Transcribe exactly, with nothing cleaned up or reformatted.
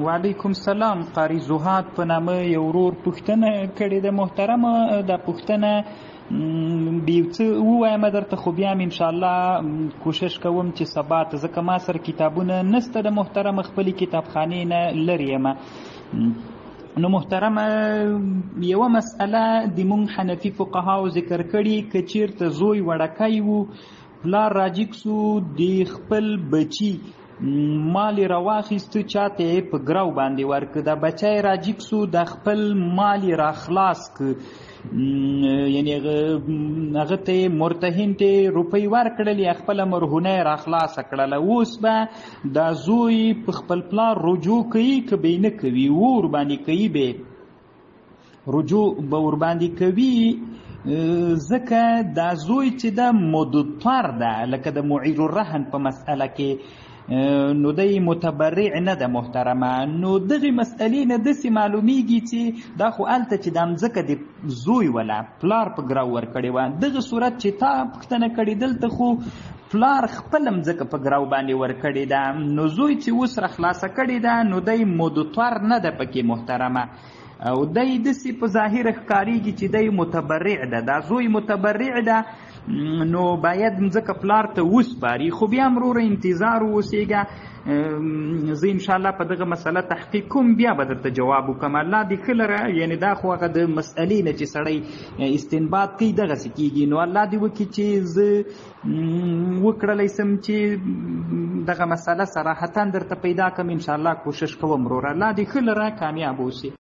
وعلیکم سلام. قاری زهاد په نامه یو ورور پوښتنه کړې ده محترمه. دا پوښتنه به یو څه ووایم درته، خو بیا م انشاءالله کوشش کوم چې سبا ته، ځکه ما سره کتابونه نسته د محترمه، خپلې کتابخانې نه لرې یم. نو محترمه، یوه مسئله د مونږ حنفي فقهاو ذکر کړي، که چیرته زوی وړکی و، پلار راجګ سو، د خپل بچي مال یې راواخیسته، چاته یې په ګرو باندې ورکړه، دا بچی راجګ سو، د خپل مال یې راخلاص که، یعنې هغه ته یې مرتهن ته یې روپۍ ورکړلې، خپله مرهونه یې راخلاصه کړله. اوس به دا زوی په خپل پلار رجوع کوي که به یې نه کوي؟ و ورباندې کوي، به رجوع به ورباندې کوي، ځکه دا زوی چې ده مضطر ده، لکه د معیر الرهن په مسئله کې، نو دی متبرع نه ده محترمه. نو دغې مسئلې نه داسې معلومیږي چې دا خو هلته چې دا مځکه د زوی وله پلار په ګرو ورکړې وه، دغه صورت چې تا پوښتنه کړې دلته خو پلار خپله مځکه په ګرو باندې ورکړې ده، نو زوی چې اوس راخلاصه کړې ده، نو دی مضطر نه ده پکې محترمه، او دی داسې په ظاهر ښکارېږي چې دی متبرع ده، دا زوی متبرع ده، نو باید مځکه پلار ته وسپاري. خو بیا هم وروره انتظار واوسېږه، زه انشاءالله په دغه مسله تحقیق کوم، بیا به درته جواب وکړم. الله دې ښه لره، یعنې دا خو هغه د مسئلې نه چې سړی استنباط کوي دغسې کېږي، نو الله دې وکړي چې زه وکړلی سم چې دغه مسله صراحتا درته پیدا کړم. انشاءالله کوشش کوم وروره. الله دې ښه لره، کامیاب اوسې.